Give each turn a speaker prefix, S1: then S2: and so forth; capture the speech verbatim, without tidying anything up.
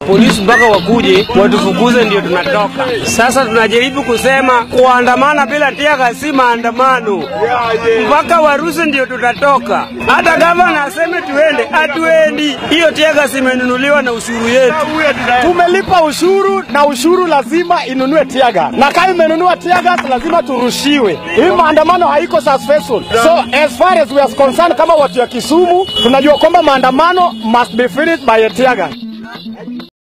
S1: Polisi mpaka wakuje watufukuze ndio tunatoka. Sasa tunajaribu kusema kuandamana bila tiaga si maandamano. Mpaka waruhusu ndio tutatoka. Hata gavana aseme tuende, hatuendi. Hiyo tiaga simenunuliwa na ushuru yetu.
S2: Tumelipa ushuru na ushuru lazima inunue tiaga. Na kama imenunua tiaga lazima turushiwe. Hii maandamano haiko successful. So as far as we are concerned kama watu ya Kisumu, tunajua kwamba maandamano must be finished by a tiaga.